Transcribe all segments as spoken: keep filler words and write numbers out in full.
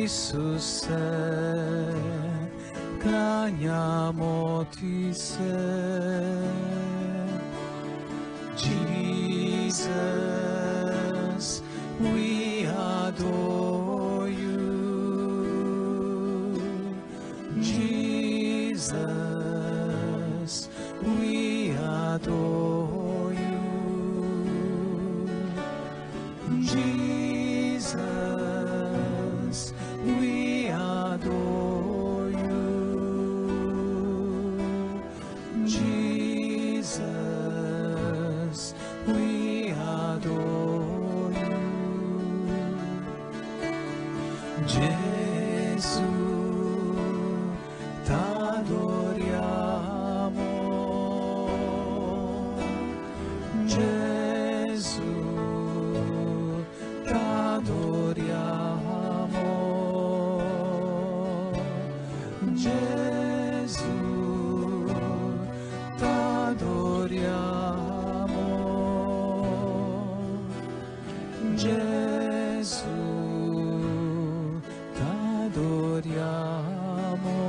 Isuse, kláňamo ti se. Jesus, we adore you. Jesus, we adore you. Jesus, we adore you. Jesus, we adore you. Gesù, t'adoriamo. Gesù, t'adoriamo. Gesù, t'adoriamo. Gesù, t'adoriamo.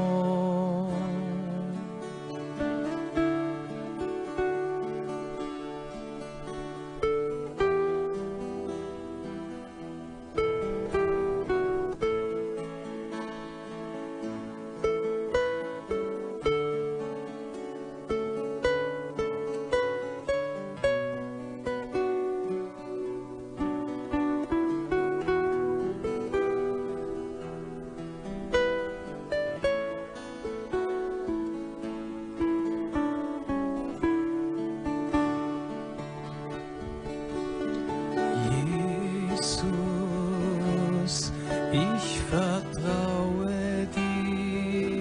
Jesus, ich vertraue dir.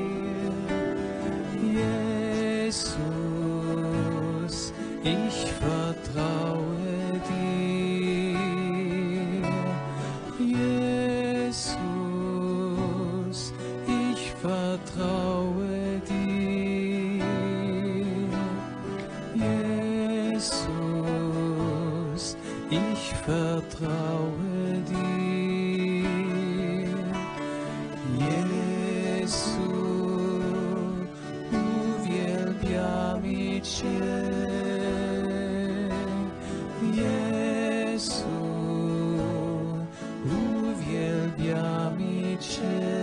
Jesus, ich vertraue dir. Jesus, ich vertraue dir. Jesus, ich vertraue dir. Gesù, uwielbiamy Cię. Gesù, uwielbiamy Cię.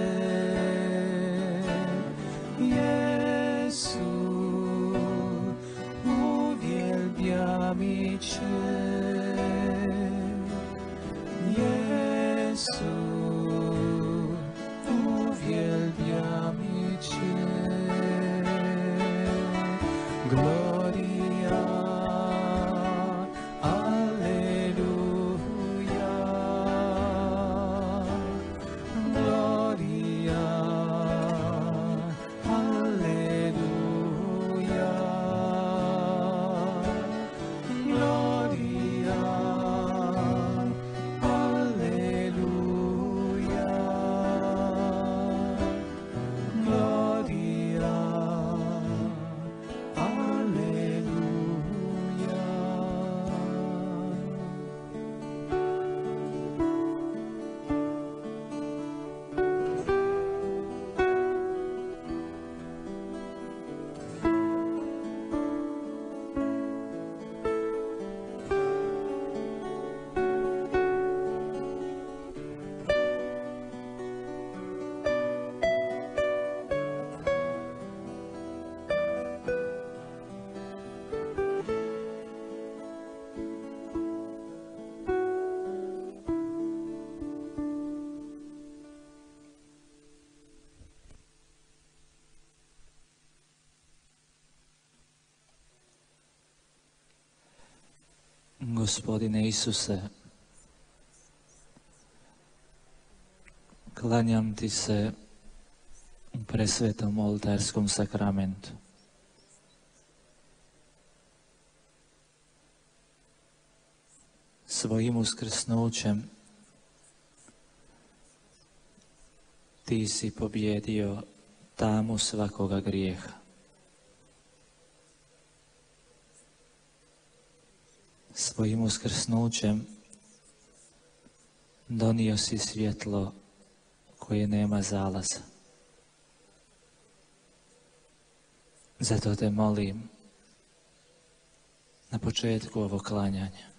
Gesù, uwielbiamy Cię. Gesù, uwielbiamy Cię. Gloria, Alleluja. Gloria, Alleluja. Gloria, Alleluja. Gloria, Alleluja. Gospodine Isuse, klanjam ti se u presvetom oltarskom sakramentu. Svojim uskrsnućem ti si pobjedio tamu svakoga grijeha. Svojim uskrsnućem donio si svjetlo koje nema zalaza. Zato te molim na početku ovog klanjanja,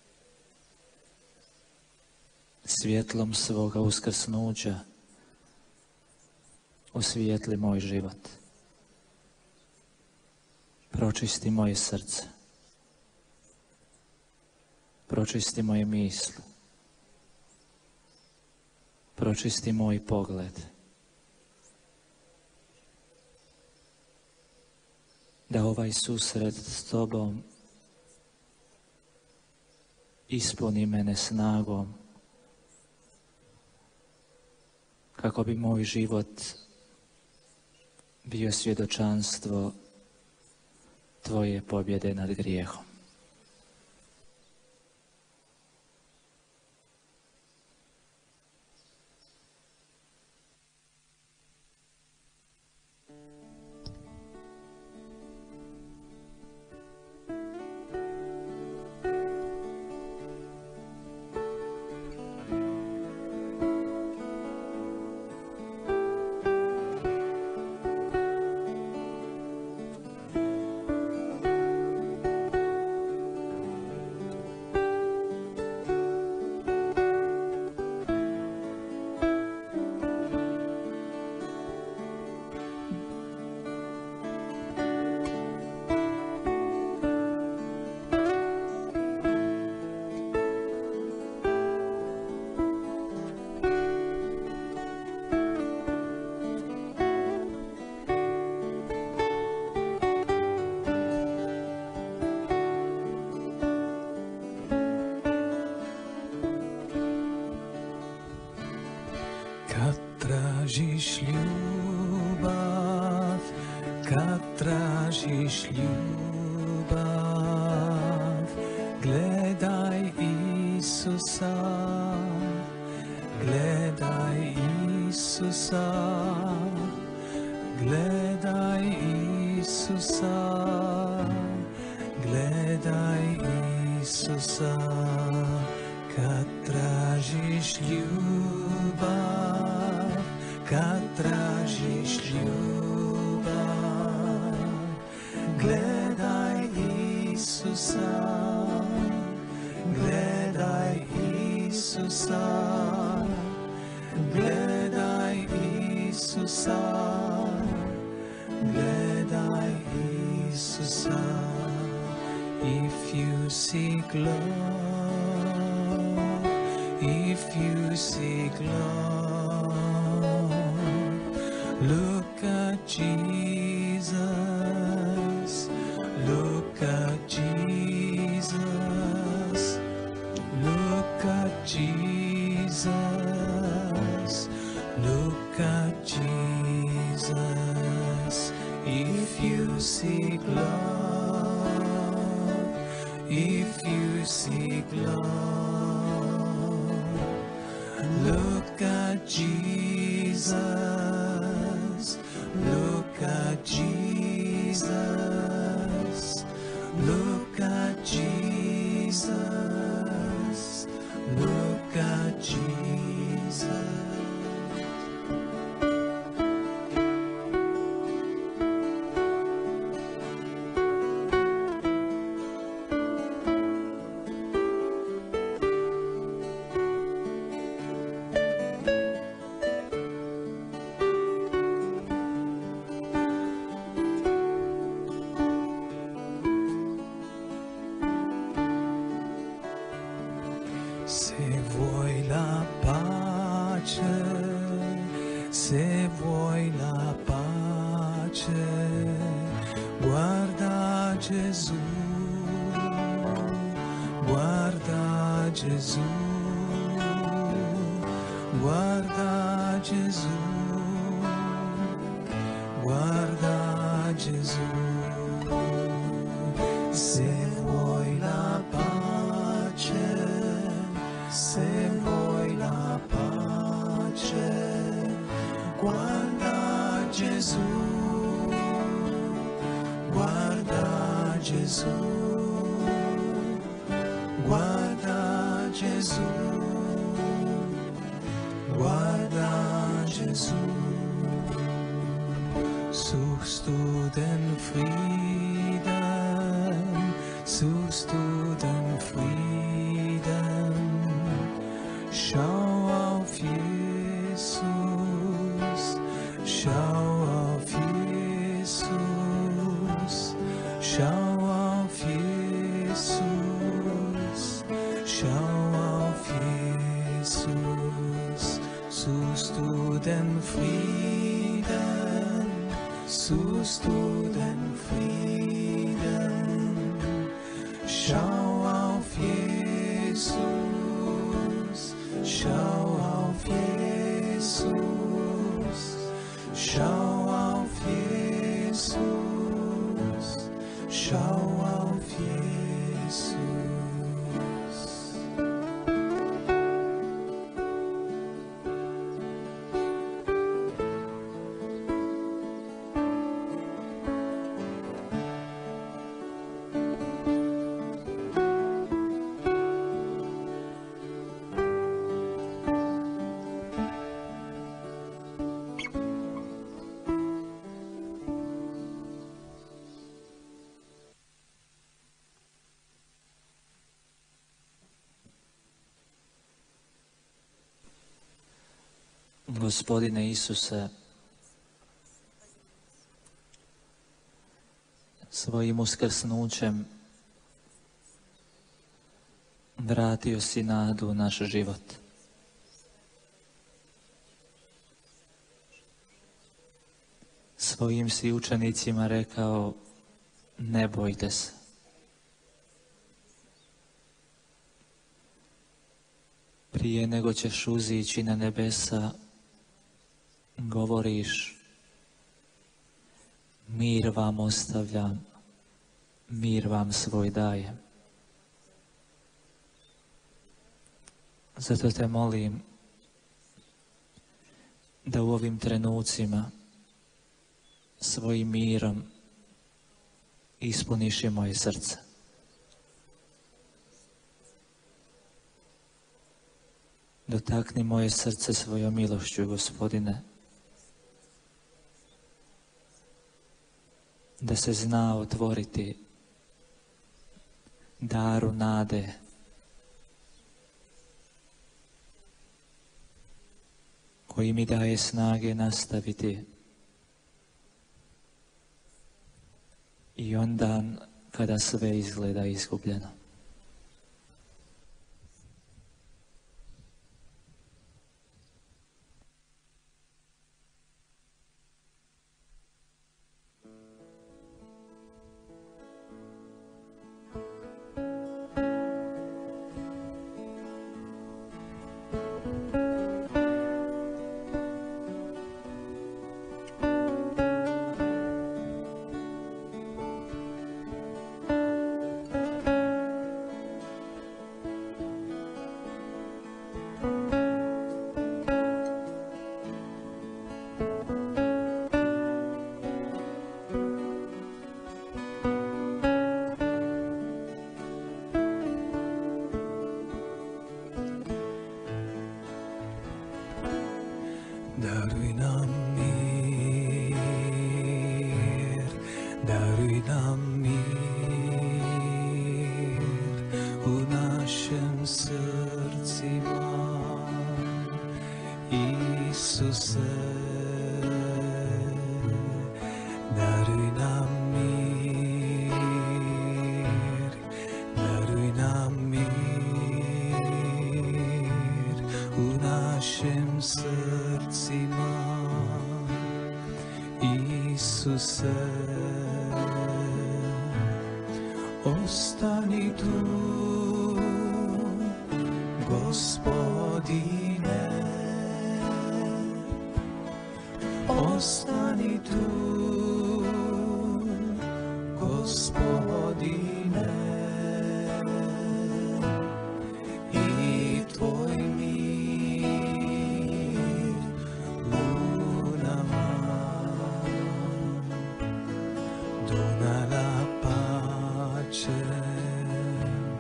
svjetlom svoga uskrsnuća osvijetli moj život. Pročisti moje srce. Pročisti moje misli. Pročisti moj pogled. Da ovaj susret s Tobom ispuni mene snagom, kako bi moj život bio svjedočanstvo Tvoje pobjede nad grijehom. tražiš ljubav, kad tražiš ljubav, gledaj Isusa, gledaj Isusa, gledaj Isusa, gledaj Isusa, kad tražiš ljubav, kad tražiš ljubav, gledaj Isusa, gledaj Isusa, gledaj Isusa, gledaj Isusa. If you seek love, if you seek love, look at Jesus, look at Jesus, look at Jesus, look at Jesus. If you seek love, if you seek love, look at Jesus, look at Jesus, look at Jesus, look at Jesus. Se vuoi la pace, se vuoi la pace, guarda Gesù, guarda Gesù, guarda Gesù, guarda Gesù. Se vuoi la pace, se vuoi la pace, guarda Gesù, guarda Gesù, guarda Gesù, guarda Gesù. Suchst du den Frieden, suchst du den Frieden, schau auf Jesus, schau auf Jesus, schau auf Jesus, schau auf Jesus. Suchst du den Frieden, suchst du den Frieden, schau auf Jesus, schau auf Jesus, schau auf Jesus, schau auf Jesus. Gospodine Isuse, svojim uskrsnućem vratio si nadu u naš život. Svojim si učenicima rekao, ne bojte se. Prije nego ćeš uzići na nebesa, govoriš, mir vam ostavljam, mir vam svoj dajem. Zato te molim da u ovim trenucima svojim mirom ispuniš i moje srce. Dotakni moje srce svojom milošću, Gospodine, da se zna otvoriti daru nade, koji mi daje snage nastaviti i onda kada sve izgleda izgubljeno. Daruj nam mir, daruj nam mir u našem srcima, Isuse. Daruj nam mir, daruj nam mir u našem srcima, Isuse. Ostani tu, Gospodine, ostani tu, Gospodine, i tvoj mir u nama donala pace,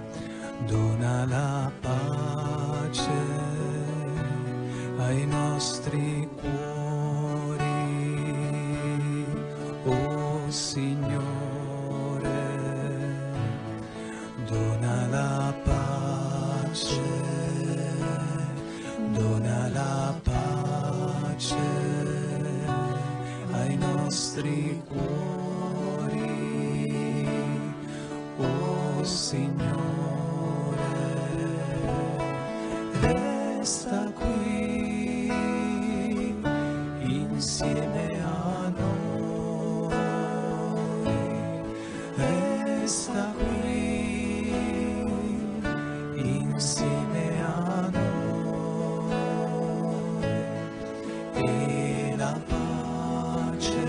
donala pace ai nostri nostri cuori, oh Signore, dona la pace, dona la pace ai nostri cuori, oh Signore, resta qui insieme a noi, resta qui insieme a noi e la pace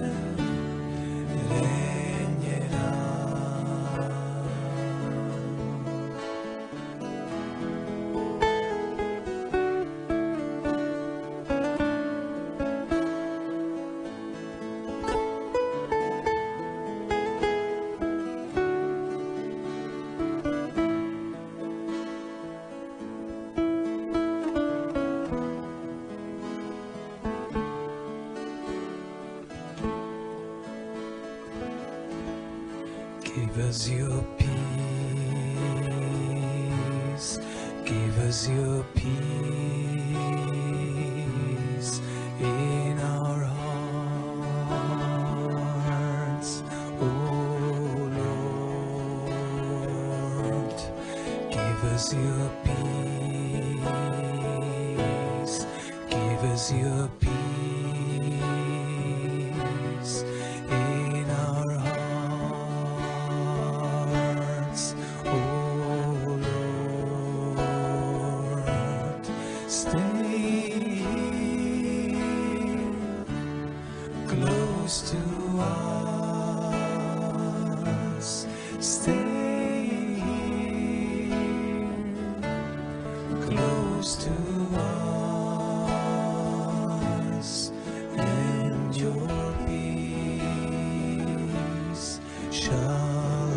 regnerà. Give us your peace, give us your peace in our hearts, oh Lord. Give us your peace, give us your peace in our hearts, oh Lord. Stay close to us, stay close to us, and your peace shall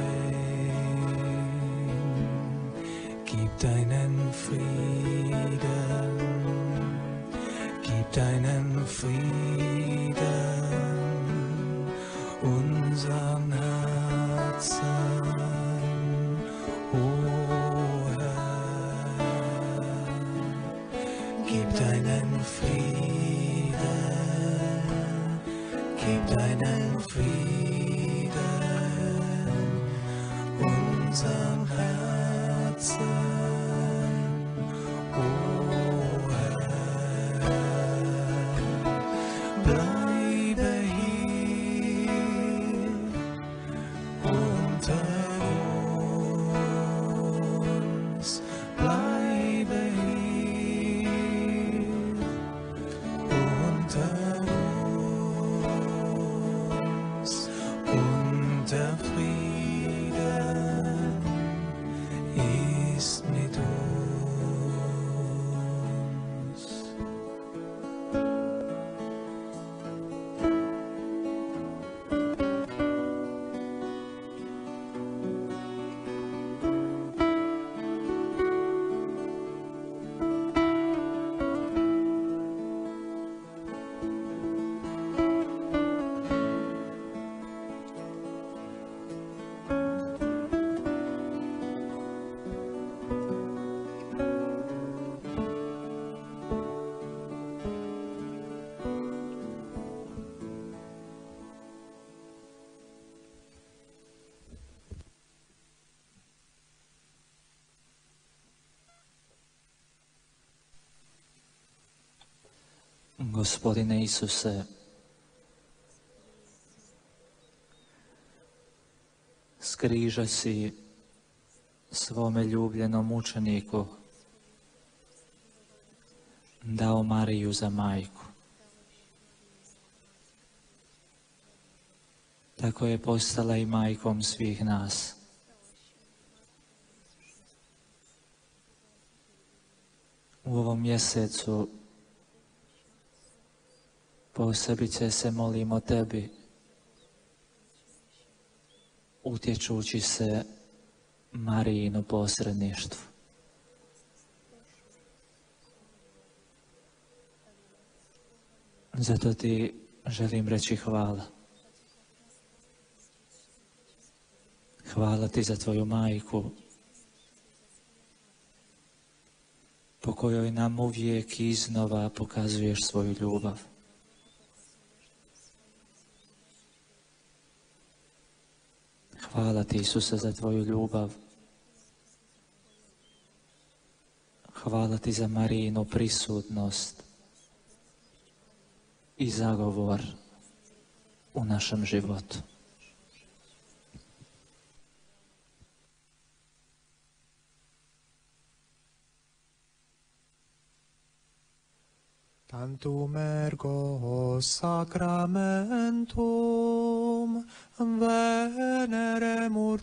reign. Gib deinen Frieden, gib deinen Frieden unseren Herzen, o Herr. Gib deinen Frieden, gib deinen Frieden unseren Herzen, o Herr. Bleibe hier unter uns, bleibe hier unter uns, und der Frieden ist mit uns. Gospodine Isuse, s križa si svome ljubljenom učeniku dao Mariju za majku. Tako je postala i majkom svih nas. U ovom mjesecu posebice se molimo tebi, utječući se Marijinu posredništvu. Zato ti želim reći hvala. Hvala ti za tvoju majku, po kojoj nam uvijek iznova pokazuješ svoju ljubav. Hvala ti, Isuse, za tvoju ljubav. Hvala ti za Marijinu prisutnost i zagovor u našem životu. Tantum ergo sacramentum veneremur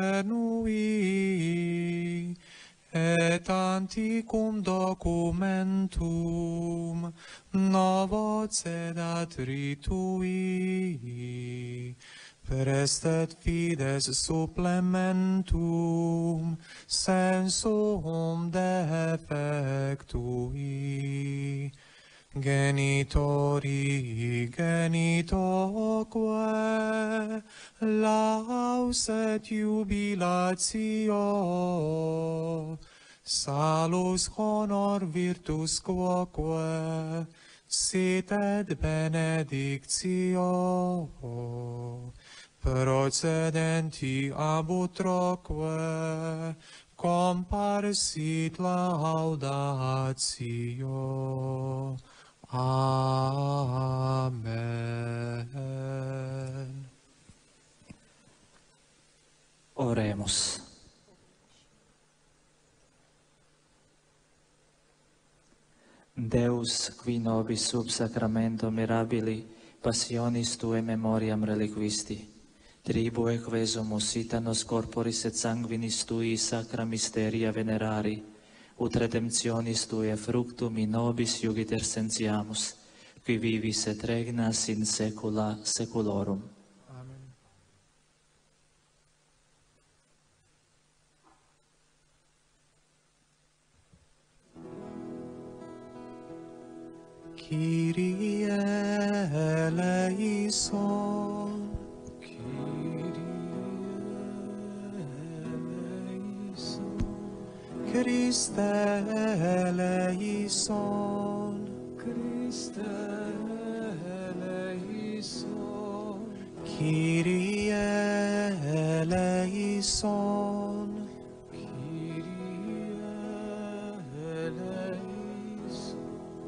cenui, et anticum documentum novo cedat ritui, prestet fides supplementum sensum defectui, genitori genitoque laus et jubilatio, salus honor virtus quoque sit et benedictio, procedenti ab utroque comparsit laudatio. Amen. Oremus. Deus, qui nobis sub sacramento mirabili passionis tue memoriam reliquisti, tribue quesumus itanos corporis et sanguinis tui sacra mysteria venerari, ut redemptionis tue fructum in nobis iugiter sentiamus, qui vivis et regnas in saecula saeculorum. Amen. Kyrie eleison. Christe eleison, Christe eleison, Kyrie eleison, Kyrie eleison.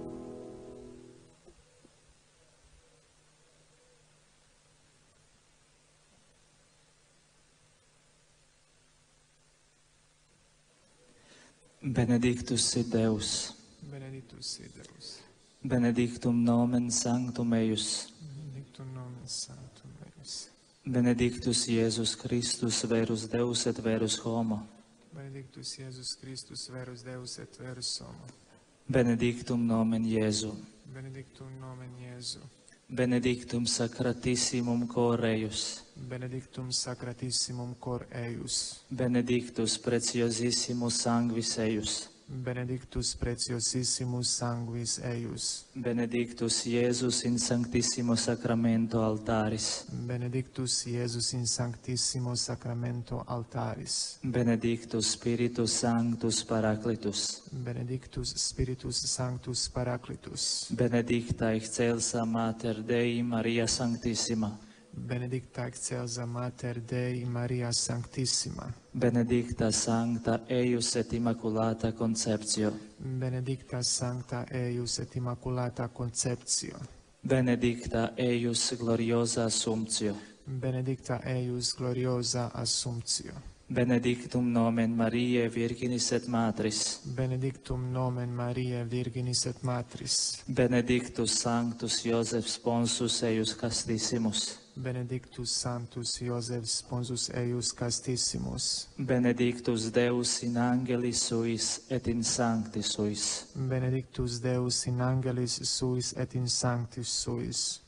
Benedictus sit Deus, Benedictus sit Deus, benedictum nomen sanctum eius, benedictum nomen sanctum eius, benedictus Iesus Christus verus Deus et verus homo, benedictus Iesus Christus verus Deus et verus homo, benedictum nomen Iesu, benedictum nomen Iesu, benedictum sacratissimum cor eius, benedictum sacratissimum cor eius, benedictus preciosissimus sanguis eius, benedictus preciosissimus sanguis eius, benedictus Iesus in sanctissimo sacramento altaris, benedictus Iesus in sanctissimo sacramento altaris, benedictus Spiritus Sanctus Paraclitus, benedictus Spiritus Sanctus Paraclitus, benedicta excelsa Mater Dei Maria Sanctissima, benedicta excelsa Mater Dei Maria Sanctissima, benedicta Sancta eius et Immaculata Conceptio, benedicta Sancta eius et Immaculata Conceptio, benedicta eius gloriosa Assumptio, benedicta eius gloriosa Assumptio, benedictum nomen Mariae Virginis et Matris, benedictum nomen Mariae Virginis et Matris, benedictus Sanctus Iosef Sponsus eius Castissimus, benedictus Sanctus Iosef Sponsus eius Castissimus, benedictus Deus in angelis suis et in sanctis suis, benedictus Deus in angelis suis et in sanctis suis,